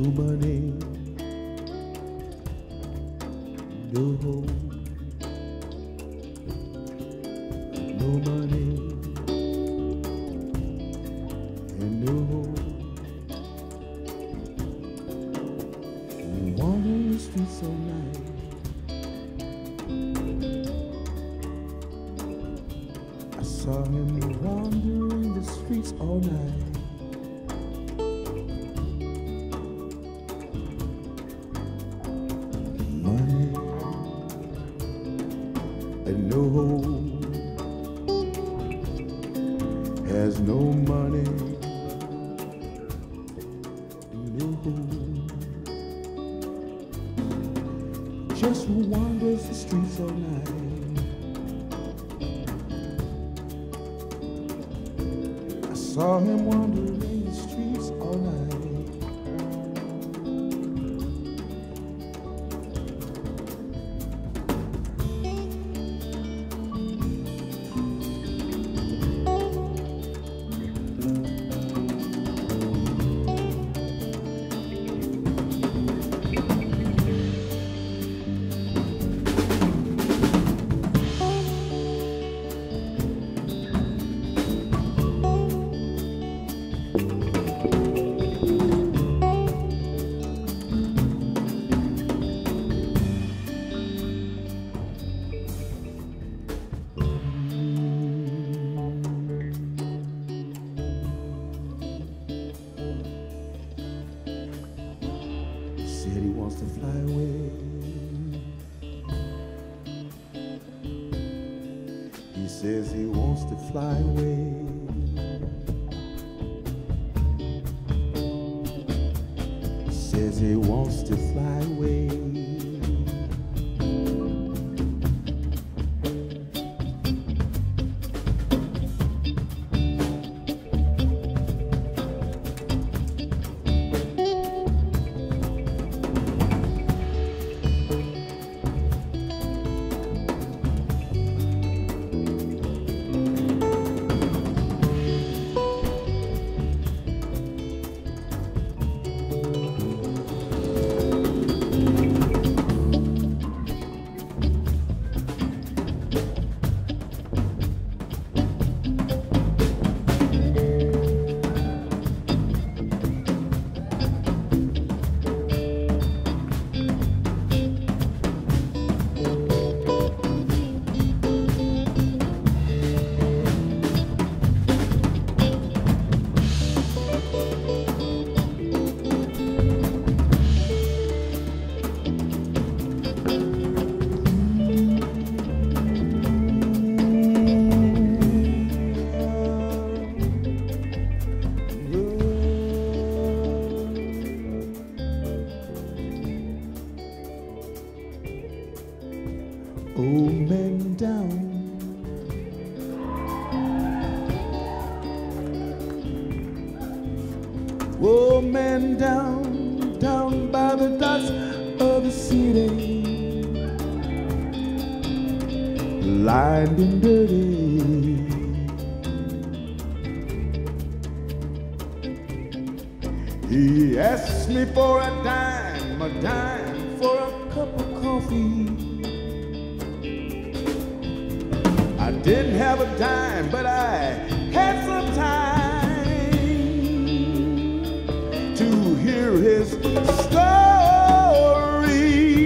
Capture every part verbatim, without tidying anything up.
money, no home, no money, and no home. Wandering the streets all night. I saw him wandering the streets all night. Money and no home, has no money, no home, just wanders the streets all night. I saw him wandering the streets all night. Said he wants to fly away. He says he wants to fly away. Says he wants to fly away. Old man down, old man down, down by the docks of the city, lined and dirty. He asked me for a dime, a dime for a cup of coffee. I didn't have a dime, but I had some time to hear his story.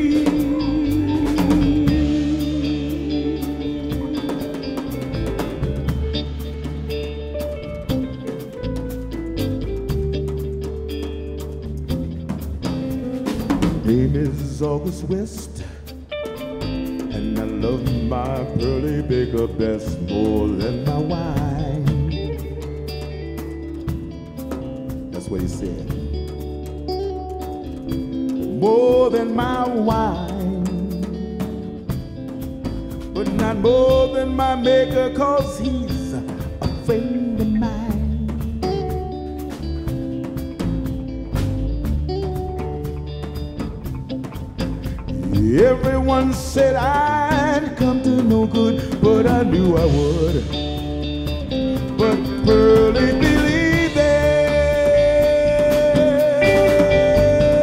Name is August West, and I love my Pearly Baker best more than my wine. That's what he said. More than my wine, but not more than my maker, 'cause he's a friend of mine. Everyone said I'd come to no good, but I knew I would. But Pearly believed it.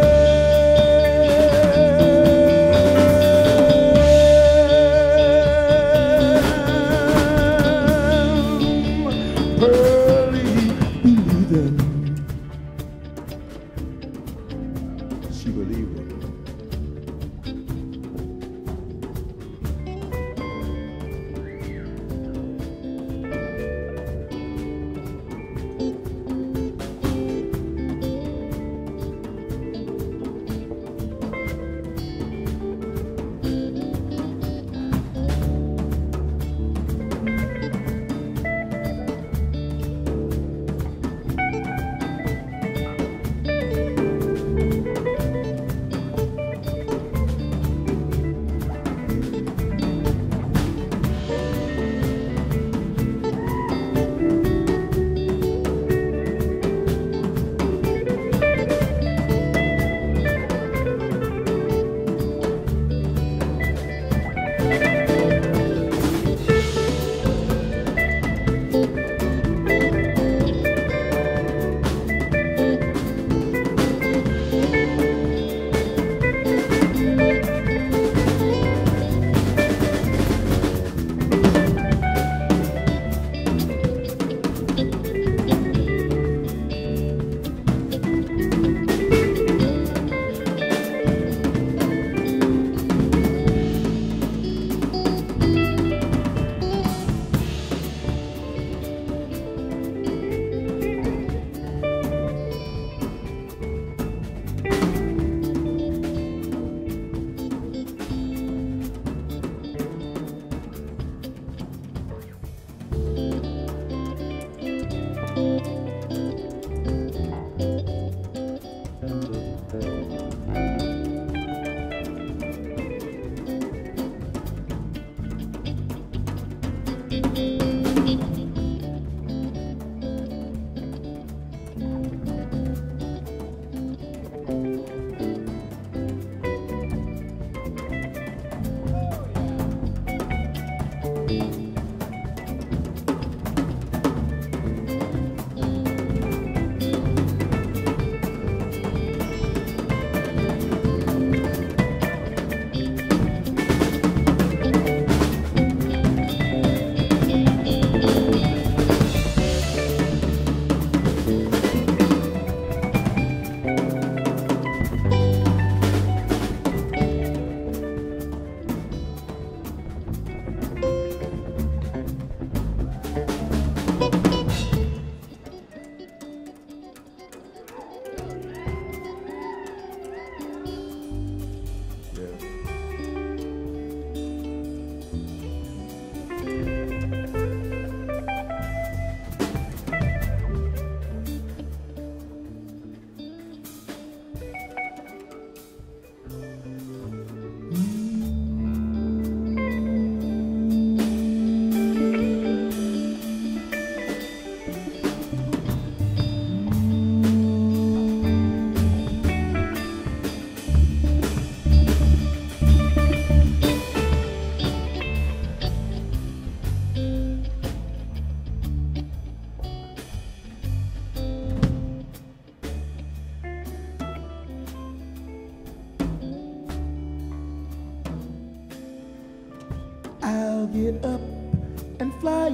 I'll get up and fly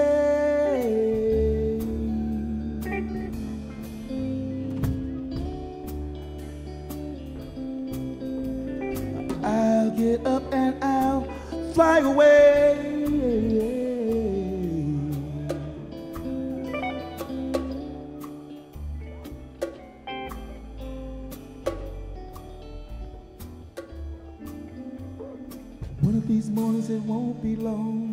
away. I'll get up and I'll fly away. One of these mornings it won't be long.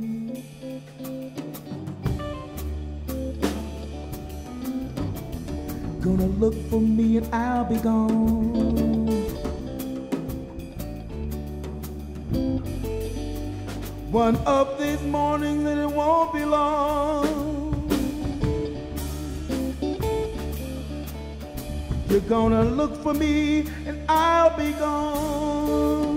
Gonna look for me and I'll be gone. One of these mornings and it won't be long. You're gonna look for me and I'll be gone.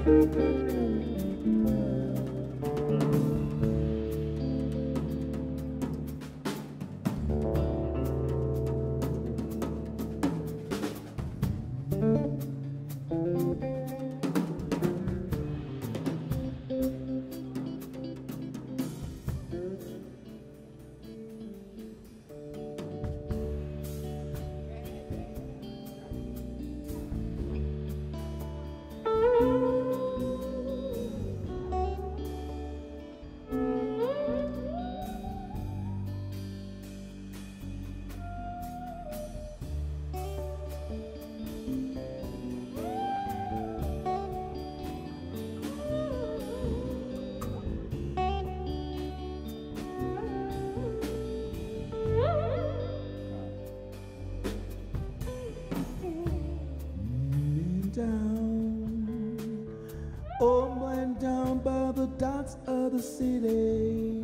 Down, oh, man, down by the docks of the city.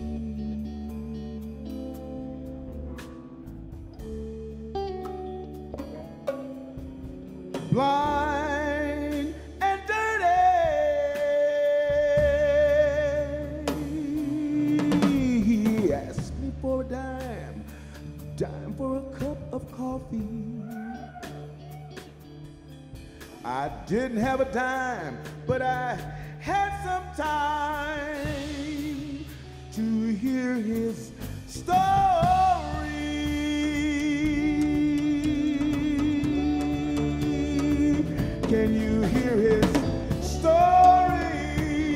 Blind and dirty. He asked me for a dime, dime for a cup of coffee. I didn't have a dime, but I had some time to hear his story. Can you hear his story?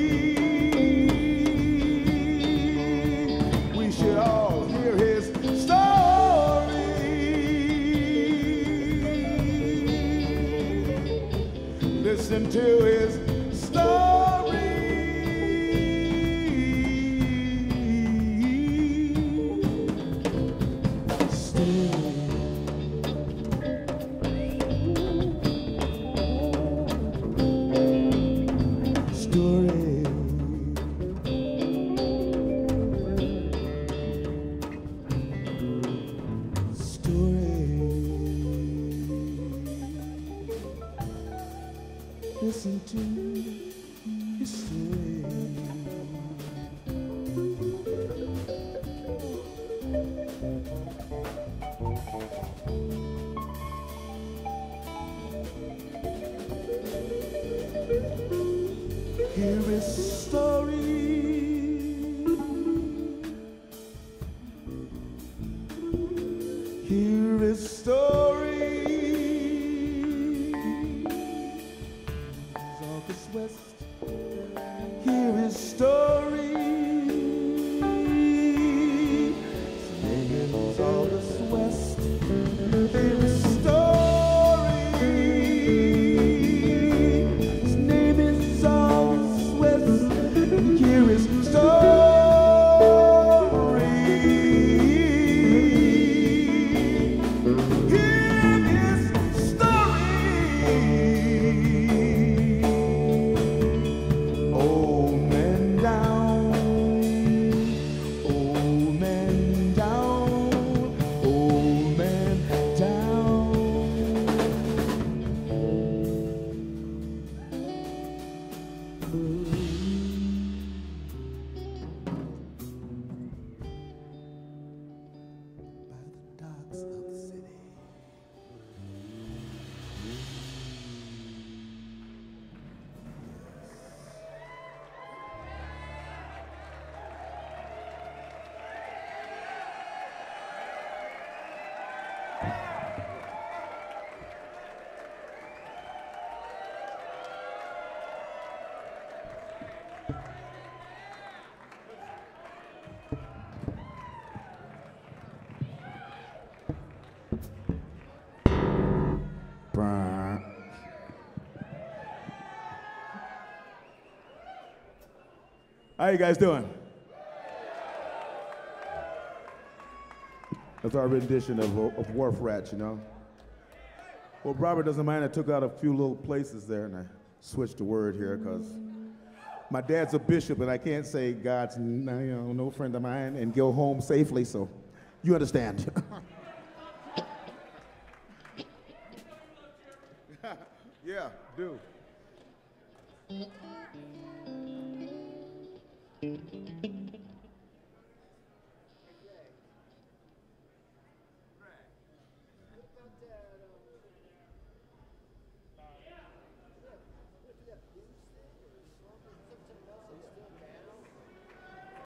We should all hear his story. Listen to his story. Story. Story. Listen to his story. Hear his story. Hear his story. August West. Hear his story. His name is August West. Hear his story. His name is August West. Hear his story. Hear his story. Old man down, old man down, old man down. By the docks of the city. Brr. How you guys doing? That's our rendition of, of Wharf Rats, you know. Well, Robert doesn't mind. I took out a few little places there, and I switched the word here because my dad's a bishop, and I can't say God's you know, no friend of mine and go home safely. So, you understand? Yeah, do. Thank you.